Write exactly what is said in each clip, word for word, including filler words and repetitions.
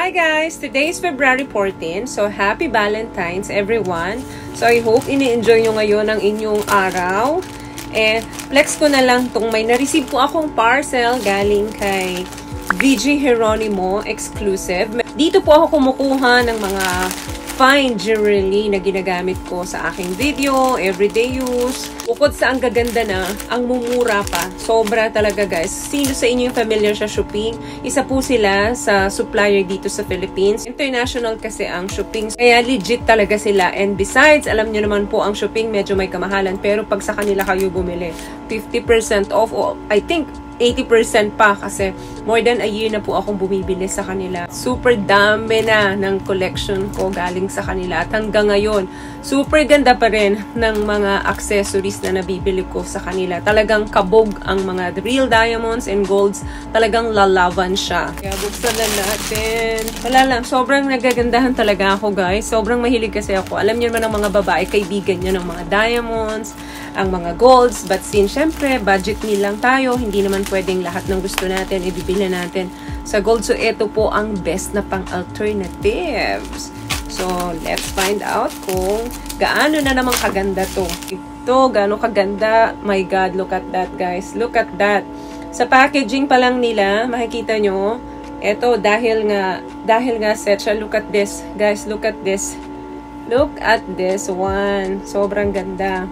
Hi guys! Today is February fourteenth. So, happy Valentine's everyone. So, I hope ini-enjoy nyo ngayon ang inyong araw. And, flex ko na lang itong may na-receive po akong parcel galing kay V G Geronimo exclusive. Dito po ako kumukuha ng mga fine jewelry na ginagamit ko sa aking video, everyday use. Bukod sa ang gaganda na, ang mumura pa. Sobra talaga guys. Sino sa inyo yung familiar sa Shopping? Isa po sila sa supplier dito sa Philippines. International kasi ang Shopping. Kaya legit talaga sila. And besides, alam nyo naman po ang Shopping medyo may kamahalan. Pero pag sa kanila kayo bumili, fifty percent off. O I think eighty percent pa kasi more than a year na po akong bumibili sa kanila. Super dami na ng collection ko galing sa kanila. At hanggang ngayon, super ganda pa rin ng mga accessories na nabibili ko sa kanila. Talagang kabog ang mga real diamonds and golds. Talagang lalaban siya. Kaya buksan na natin. Wala lang, sobrang nagagandahan talaga ako guys. Sobrang mahilig kasi ako. Alam niyo naman ang mga babae, kaibigan niyo ng mga diamonds, ang mga golds. But since syempre, budget meal lang tayo, hindi naman pwedeng lahat ng gusto natin, ibibili natin sa gold. So, ito po ang best na pang-alternatives. So, let's find out kung gaano na naman kaganda to. Ito, gaano kaganda. My God, look at that, guys. Look at that. Sa packaging pa lang nila, makikita nyo, ito, dahil nga, dahil nga set siya. Look at this, guys. Look at this. Look at this one. Sobrang ganda.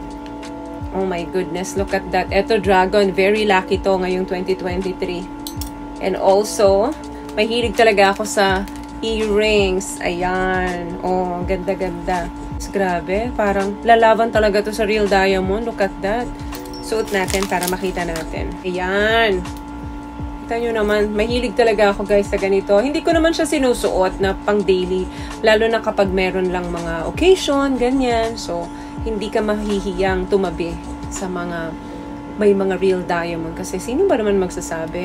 Oh my goodness, look at that. Ito, dragon. Very lucky to ngayong twenty twenty-three. And also, mahilig talaga ako sa earrings. Ayan. Oh, ganda-ganda. Grabe, parang lalaban talaga to sa real diamond. Look at that. Suot natin para makita natin. Ayan. Kita nyo naman, mahilig talaga ako guys sa ganito. Hindi ko naman siya sinusuot na pang daily. Lalo na kapag meron lang mga occasion, ganyan. So, hindi ka mahihiyang tumabi sa mga may mga real diamond. Kasi sino ba naman magsasabi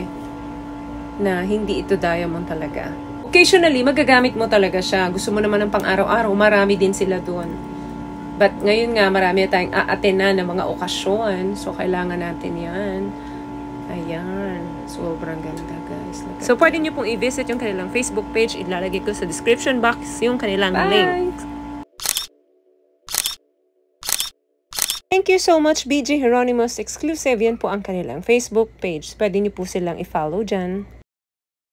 na hindi ito diamond talaga? Occasionally, magagamit mo talaga siya. Gusto mo naman ng pang-araw-araw, marami din sila doon. But ngayon nga, marami tayong aatenan ng mga okasyon. So, kailangan natin yan. Ayan. Sobrang ganda, guys. So, pwede nyo pong i-visit yung kanilang Facebook page. Ilalagay ko sa description box yung kanilang Bye. link. Thank you so much, V G Geronimo's exclusive. Yan po ang kanilang Facebook page. Pwede niyo po silang i-follow dyan.